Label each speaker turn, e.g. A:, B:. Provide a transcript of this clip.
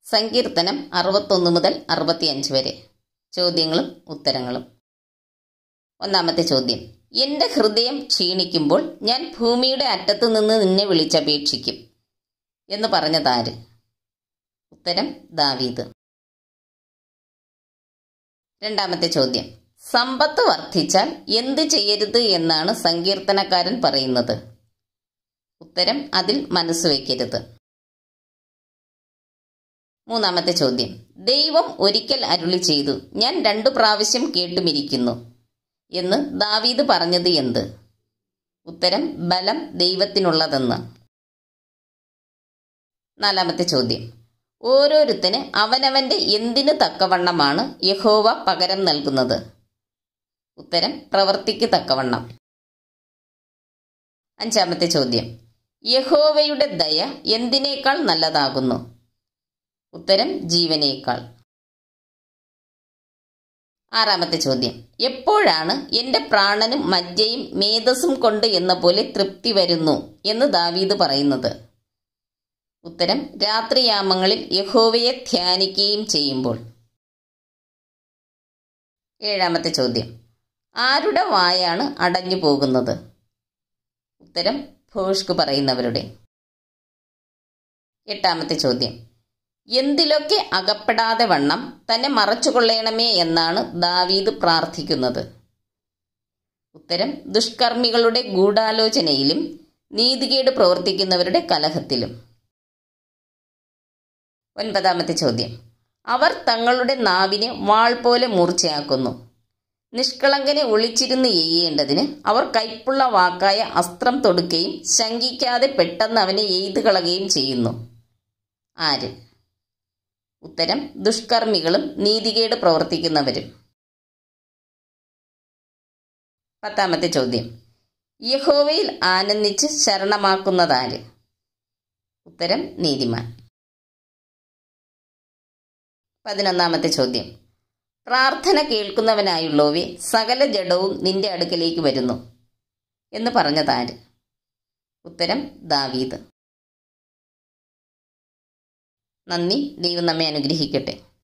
A: സങ്കീർത്തനം 61 മുതൽ 65 വരെ. ചോദ്യങ്ങളും ഉത്തരങ്ങളും. ഒന്നാമത്തെ ചോദ്യം. എൻ്റെ ഹൃദയം ക്ഷീണിക്കുമ്പോൾ ഞാൻ ഭൂമിയുടെ അറ്റത്ത് നിന്ന് നിന്നെ വിളിച്ചപേക്ഷിക്കും എന്ന് പറഞ്ഞതാര്? ഉത്തരം ദാവീദ്. രണ്ടാമത്തെ ചോദ്യം. സമ്പത്ത് വർദ്ധിച്ചാൽ എന്ത് ചെയ്യരുത് എന്നാണ് സങ്കീർത്തനക്കാരൻ പറയുന്നത്? ഉത്തരം അതിൽ മനസ്സ് വയ്ക്കരുത്. മൂന്നാമത്തെ ചോദ്യം. ദൈവം ഒരിക്കൽ അരുളി ചെയ്തു, ഞാൻ 2 പ്രാവശ്യം കേട്ടുമിരിക്കുന്നു എന്ന് ദാവീദ് പറഞ്ഞത് എന്ത്? ഉത്തരം ബലം ദൈവത്തിനുള്ളതെന്ന്. നാലാമത്തെ ചോദ്യം. ഓരോരുത്തന് അവനവന്റെ എന്തിനു തക്കവണ്ണമാണ് യഹോവ പകരം നൽകുന്നത്? ഉത്തരം പ്രവൃത്തിക്ക് തക്കവണ്ണം. അഞ്ചാമത്തെ ചോദ്യം. യഹോവയുടെ ദയ എന്തിനേക്കാൾ നല്ലതാകുന്നു? ഉത്തരം ജീവനേക്കാൾ. ആറാമത്തെ ചോദ്യം. എപ്പോഴാണ് എൻ്റെ പ്രാണനും മജ്ജയും മേധസ്സും കൊണ്ട് എന്ന പോലെ തൃപ്തി വരുന്നു എന്ന് ദാവീദ് പറയുന്നത്? ഉത്തരം രാത്രിയാമങ്ങളിൽ യഹോവയെ ധ്യാനിക്കുകയും ചെയ്യുമ്പോൾ. ഏഴാമത്തെ ചോദ്യം. ആരുടെ വായാണ് അടഞ്ഞു പോകുന്നത്? ഉത്തരം ഭോഷ്ക് പറയുന്നവരുടെ. എട്ടാമത്തെ ചോദ്യം. എന്തിലൊക്കെ അകപ്പെടാതെ വണ്ണം തന്നെ മറച്ചുകൊള്ളണമേ എന്നാണ് ദാവീദ് പ്രാർത്ഥിക്കുന്നത്? ഉത്തരം ദുഷ്കർമ്മികളുടെ ഗൂഢാലോചനയിലും നീതികേട് പ്രവർത്തിക്കുന്നവരുടെ കലഹത്തിലും. ഒൻപതാമത്തെ ചോദ്യം. അവർ തങ്ങളുടെ നാവിനെ വാൾ പോലെ മൂർച്ചയാക്കുന്നു. നിഷ്കളങ്കനെ ഒളിച്ചിരുന്ന് എയ്യേണ്ടതിന് അവർ കൈപ്പുള്ള വാക്കായ അസ്ത്രം തൊടുക്കുകയും ശങ്കിക്കാതെ പെട്ടെന്ന് അവനെ എയ്തു കളയുകയും ചെയ്യുന്നു. ആര്? ഉത്തരം ദുഷ്കർമ്മികളും നീതികേട് പ്രവർത്തിക്കുന്നവരും. പത്താമത്തെ ചോദ്യം. യഹോവയിൽ ആനന്ദിച്ച് ശരണമാക്കുന്നതാര്? ഉത്തരം നീതിമാൻ. 11ാമത്തെ ചോദ്യം. പ്രാർത്ഥന കേൾക്കുന്നവനായുള്ളോവേ, സകല ജഡവും നിന്റെ അടുക്കലേക്ക് വരുന്നു എന്ന് പറഞ്ഞതാര്? ഉത്തരം ദാവീദ്. നന്ദി. ദൈവം നമ്മെ അനുഗ്രഹിക്കട്ടെ.